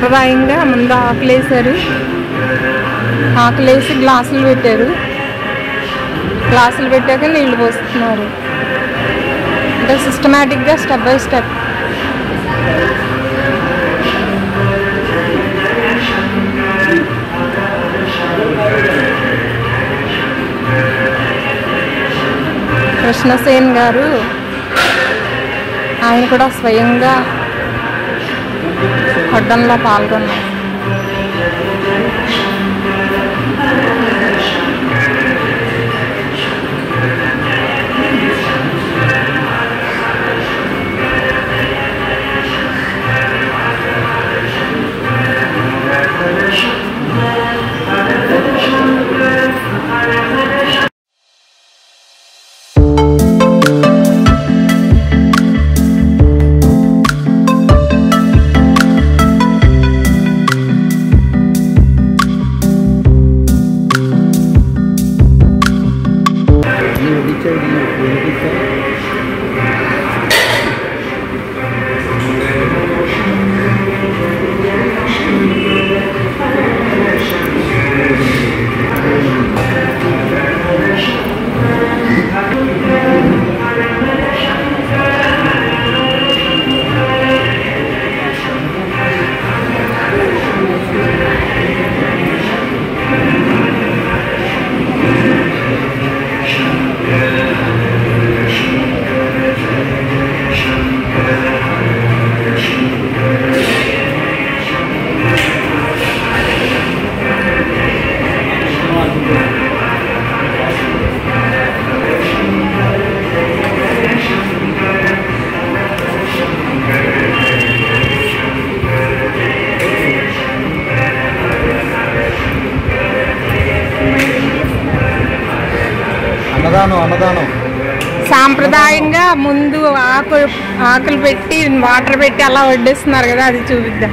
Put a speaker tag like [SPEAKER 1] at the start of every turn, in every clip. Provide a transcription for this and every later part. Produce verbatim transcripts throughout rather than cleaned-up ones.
[SPEAKER 1] సాంప్రదాయంగా ముందు ఆకులేసారు, ఆకులేసి గ్లాసులు పెట్టారు, గ్లాసులు పెట్టాక నీళ్లు పోస్తున్నారు. అంటే సిస్టమేటిక్గా స్టెప్ బై స్టెప్. కృష్ణసేన్ గారు ఆయన కూడా స్వయంగా వడ్డంలో పాల్గొన్నారు. సాంప్రదాయంగా ముందు ఆకు ఆకులు పెట్టి వాటర్ పెట్టి అలా వడ్డిస్తున్నారు కదా, అది చూపిద్దాం.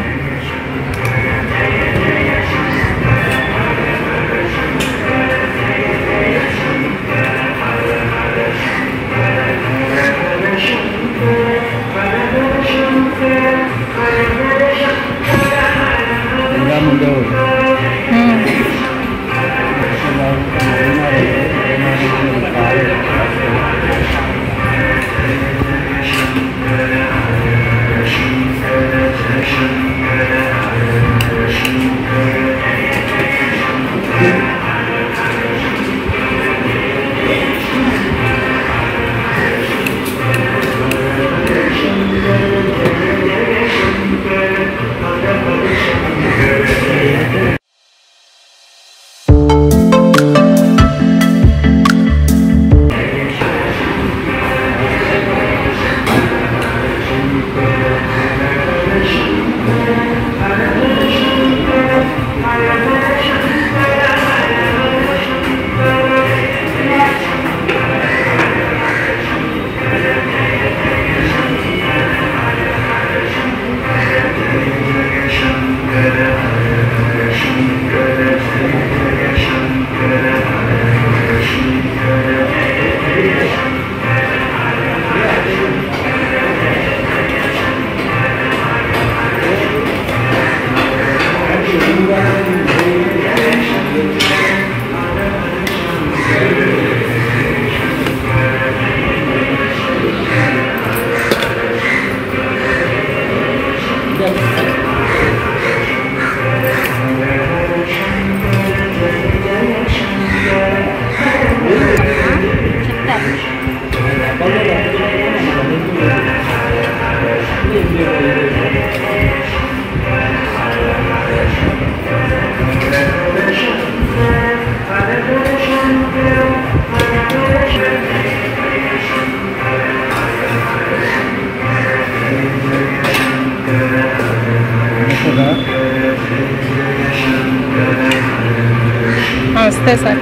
[SPEAKER 1] వస్తాయి సార్.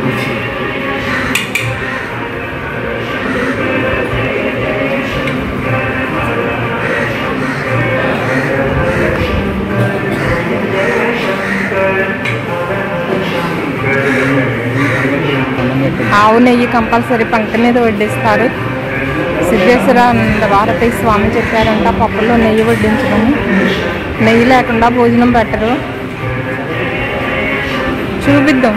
[SPEAKER 1] ఆవు నెయ్యి కంపల్సరీ పంట మీద వడ్డిస్తారు. సిద్ధేశ్వరానంద భారతీ స్వామి చెప్పారంట పప్పులో నెయ్యి వడ్డించమని. నెయ్యి లేకుండా భోజనం పెట్టరు. చూపిద్దాం.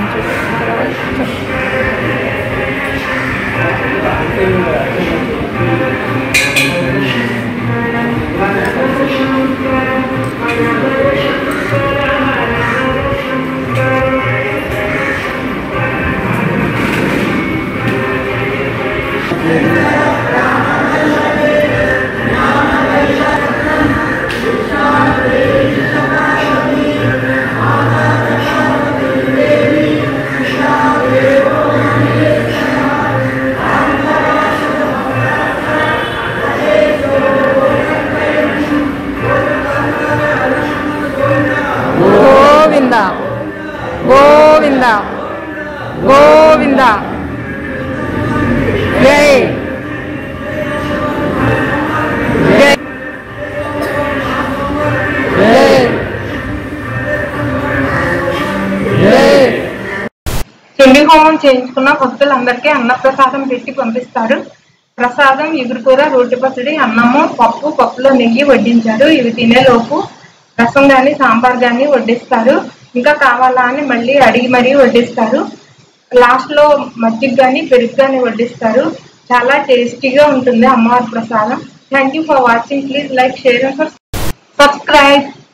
[SPEAKER 1] గోవింద గోవింద గోవింద జై జై జై జై. చండీ హోమం చేయించుకున్న భక్తులందరికీ అన్నప్రసాదం పెట్టి పంపిస్తారు. ప్రసాదం ఎగురుకూర, రోటి పచ్చడి, అన్నము, పప్పు, పప్పులో నెయ్యి వడ్డించారు. ఇవి తినేలోపు రసం కానీ సాంబార్ కానీ వడ్డిస్తారు. ఇంకా కావాలా అని మళ్ళీ అడిగి మరీ వడ్డిస్తారు. లాస్ట్ లో మజ్జిగ కానీ పెరుగు కానీ వడ్డిస్తారు. చాలా టేస్టీగా ఉంటుంది అమ్మవారి ప్రసాదం. Thank you for watching. Please like, share and subscribe.